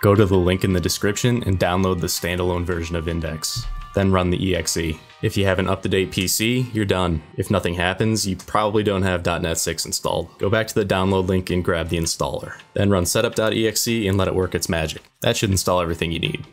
Go to the link in the description and download the standalone version of Index. Then run the exe. If you have an up-to-date PC, you're done. If nothing happens, you probably don't have .NET 6 installed. Go back to the download link and grab the installer. Then run setup.exe and let it work its magic. That should install everything you need.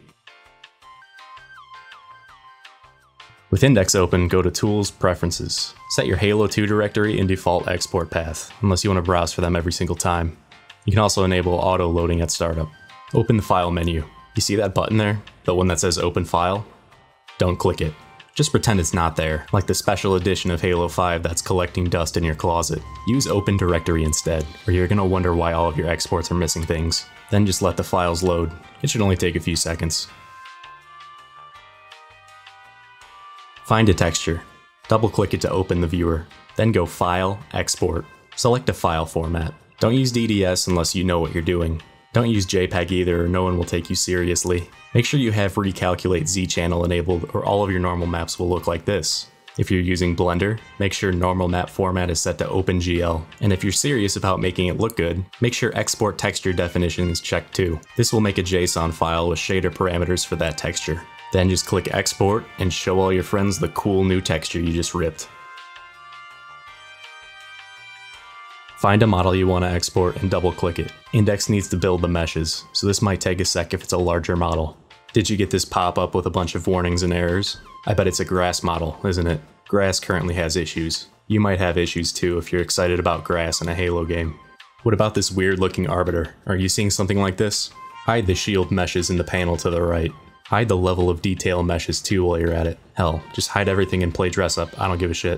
With Index open, go to Tools, Preferences. Set your Halo 2 directory in default export path, unless you want to browse for them every single time. You can also enable auto loading at startup. Open the File menu. You see that button there? The one that says Open File? Don't click it. Just pretend it's not there, like the special edition of Halo 5 that's collecting dust in your closet. Use Open Directory instead, or you're gonna wonder why all of your exports are missing things. Then just let the files load. It should only take a few seconds. Find a texture. Double-click it to open the viewer. Then go File, Export. Select a file format. Don't use DDS unless you know what you're doing. Don't use JPEG either, or no one will take you seriously. Make sure you have Recalculate Z channel enabled, or all of your normal maps will look like this. If you're using Blender, make sure normal map format is set to OpenGL. And if you're serious about making it look good, make sure Export Texture Definition is checked too. This will make a JSON file with shader parameters for that texture. Then just click Export and show all your friends the cool new texture you just ripped. Find a model you want to export and double click it. Index needs to build the meshes, so this might take a sec if it's a larger model. Did you get this pop-up with a bunch of warnings and errors? I bet it's a grass model, isn't it? Grass currently has issues. You might have issues too if you're excited about grass in a Halo game. What about this weird looking arbiter? Are you seeing something like this? Hide the shield meshes in the panel to the right. Hide the level of detail meshes too while you're at it. Hell, just hide everything and play dress up, I don't give a shit.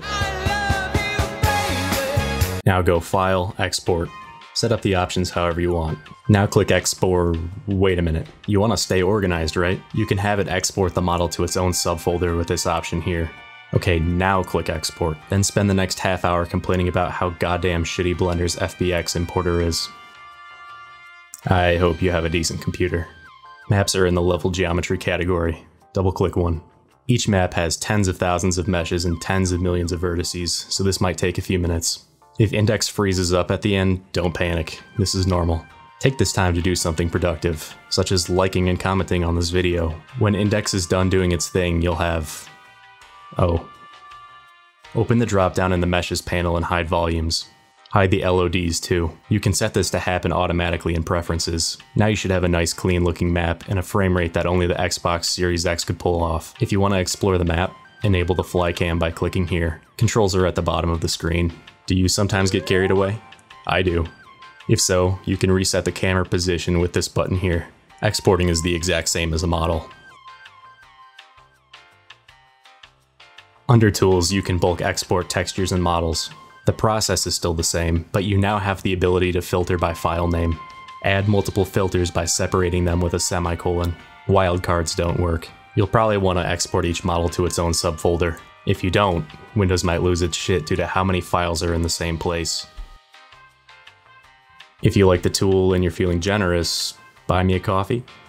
Now go File, Export. Set up the options however you want. Now click Export. Wait a minute. You want to stay organized, right? You can have it export the model to its own subfolder with this option here. Okay, now click Export. Then spend the next half hour complaining about how goddamn shitty Blender's FBX importer is. I hope you have a decent computer. Maps are in the level geometry category. Double click one. Each map has tens of thousands of meshes and tens of millions of vertices, so this might take a few minutes. If Index freezes up at the end, don't panic. This is normal. Take this time to do something productive, such as liking and commenting on this video. When Index is done doing its thing, you'll have... oh. Open the dropdown in the Meshes panel and hide volumes. Hide the LODs too. You can set this to happen automatically in Preferences. Now you should have a nice clean looking map and a frame rate that only the Xbox Series X could pull off. If you want to explore the map, enable the fly cam by clicking here. Controls are at the bottom of the screen. Do you sometimes get carried away? I do. If so, you can reset the camera position with this button here. Exporting is the exact same as a model. Under Tools, you can bulk export textures and models. The process is still the same, but you now have the ability to filter by file name. Add multiple filters by separating them with a semicolon. Wildcards don't work. You'll probably want to export each model to its own subfolder. If you don't, Windows might lose its shit due to how many files are in the same place. If you like the tool and you're feeling generous, buy me a coffee.